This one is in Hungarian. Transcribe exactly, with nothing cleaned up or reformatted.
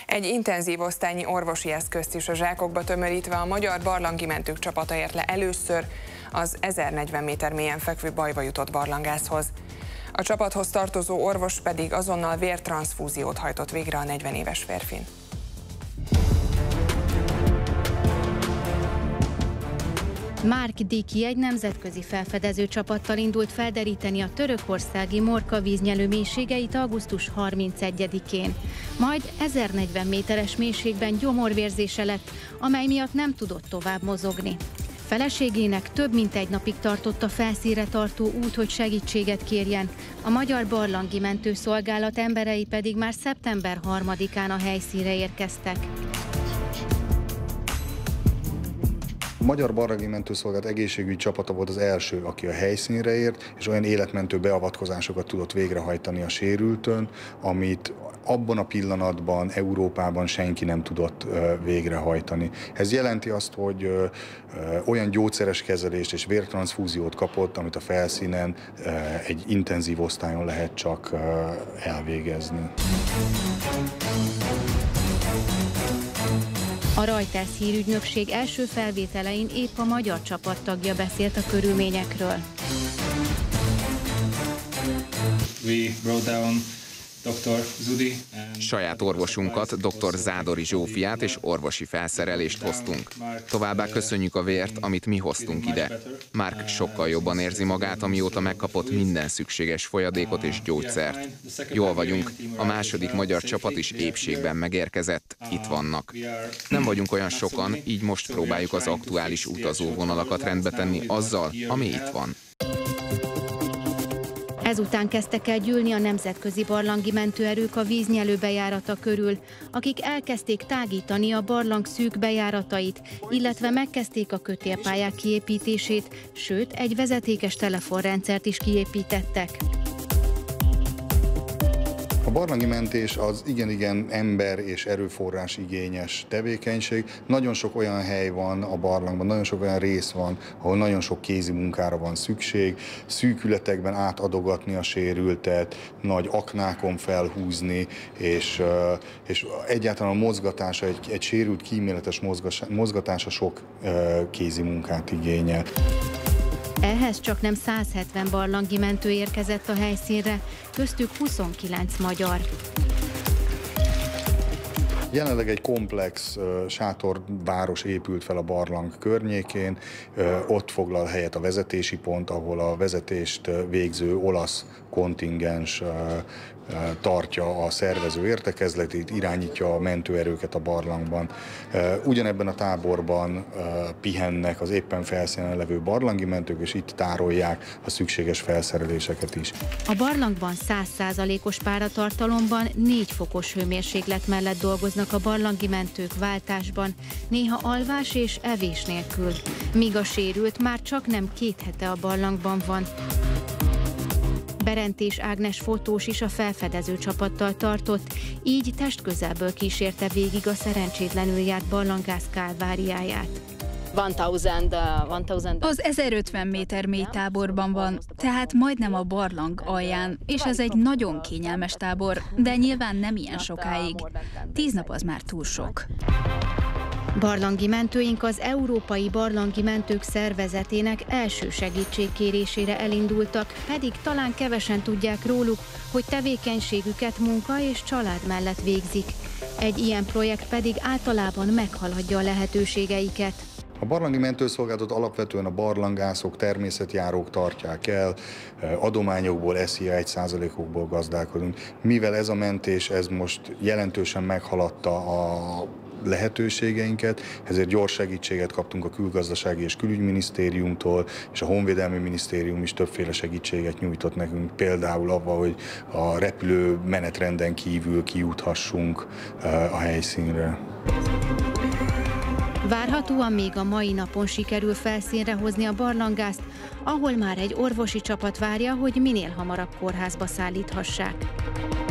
Egy intenzív osztálynyi orvosi eszközt is a zsákokba tömörítve a magyar barlangi mentők csapata ért le először az ezernegyven méter mélyen fekvő bajba jutott barlangászhoz. A csapathoz tartozó orvos pedig azonnal vértranszfúziót hajtott végre a negyven éves férfin. Mark Diki egy nemzetközi felfedező csapattal indult felderíteni a törökországi Morka víznyelő mélységeit augusztus harmincegyedikén. Majd ezernegyven méteres mélységben gyomorvérzése lett, amely miatt nem tudott tovább mozogni. Feleségének több mint egy napig tartott a felszínre tartó út, hogy segítséget kérjen. A Magyar Barlangi Mentőszolgálat emberei pedig már szeptember harmadikán a helyszínre érkeztek. A Magyar Barlangi Mentőszolgálat egészségügyi csapata volt az első, aki a helyszínre ért, és olyan életmentő beavatkozásokat tudott végrehajtani a sérültön, amit abban a pillanatban Európában senki nem tudott végrehajtani. Ez jelenti azt, hogy olyan gyógyszeres kezelést és vértranszfúziót kapott, amit a felszínen egy intenzív osztályon lehet csak elvégezni. A Reuters hírügynökség első felvételein épp a magyar csapattagja beszélt a körülményekről. We wrote down doktor Zudi. Saját orvosunkat, doktor Zádori Zsófiát és orvosi felszerelést hoztunk. Továbbá köszönjük a vért, amit mi hoztunk ide. Mark sokkal jobban érzi magát, amióta megkapott minden szükséges folyadékot és gyógyszert. Jól vagyunk, a második magyar csapat is épségben megérkezett, itt vannak. Nem vagyunk olyan sokan, így most próbáljuk az aktuális utazóvonalakat rendbe tenni azzal, ami itt van. Ezután kezdtek el gyűlni a nemzetközi barlangi mentőerők a víznyelő bejárata körül, akik elkezdték tágítani a barlang szűk bejáratait, illetve megkezdték a kötélpályák kiépítését, sőt, egy vezetékes telefonrendszert is kiépítettek. A barlangi mentés az igen-igen ember és erőforrás igényes tevékenység. Nagyon sok olyan hely van a barlangban, nagyon sok olyan rész van, ahol nagyon sok kézi munkára van szükség. Szűkületekben átadogatni a sérültet, nagy aknákon felhúzni, és, és egyáltalán a mozgatása, egy, egy sérült kíméletes mozgatása sok kézi munkát igényel. Ehhez csak nem száz hetven barlangi mentő érkezett a helyszínre, köztük huszonkilenc magyar. Jelenleg egy komplex uh, sátorváros épült fel a barlang környékén, uh, ott foglal helyet a vezetési pont, ahol a vezetést végző olasz kontingens uh, uh, tartja a szervező értekezletét, irányítja a mentőerőket a barlangban. Uh, ugyanebben a táborban uh, pihennek az éppen felszínen levő barlangi mentők, és itt tárolják a szükséges felszereléseket is. A barlangban száz százalékos páratartalomban négy fokos hőmérséklet mellett dolgoznak a barlangi mentők váltásban, néha alvás és evés nélkül, míg a sérült már csak nem két hete a barlangban van. Berentés Ágnes fotós is a felfedező csapattal tartott, így testközelből kísérte végig a szerencsétlenül járt barlangász kálváriáját. Az ezerötven méter mély táborban van, tehát majdnem a barlang alján, és ez egy nagyon kényelmes tábor, de nyilván nem ilyen sokáig. Tíz nap az már túl sok. Barlangi mentőink az Európai Barlangi Mentők Szervezetének első segítségkérésére elindultak, pedig talán kevesen tudják róluk, hogy tevékenységüket munka és család mellett végzik. Egy ilyen projekt pedig általában meghaladja a lehetőségeiket. A barlangi mentőszolgálatot alapvetően a barlangászok, természetjárók tartják el, adományokból, es zé i egy százalékokból gazdálkodunk. Mivel ez a mentés ez most jelentősen meghaladta a lehetőségeinket, ezért gyors segítséget kaptunk a Külgazdasági és Külügyminisztériumtól, és a Honvédelmi Minisztérium is többféle segítséget nyújtott nekünk, például avval, hogy a repülő menetrenden kívül kijuthassunk a helyszínre. Várhatóan még a mai napon sikerül felszínre hozni a barlangászt, ahol már egy orvosi csapat várja, hogy minél hamarabb kórházba szállíthassák.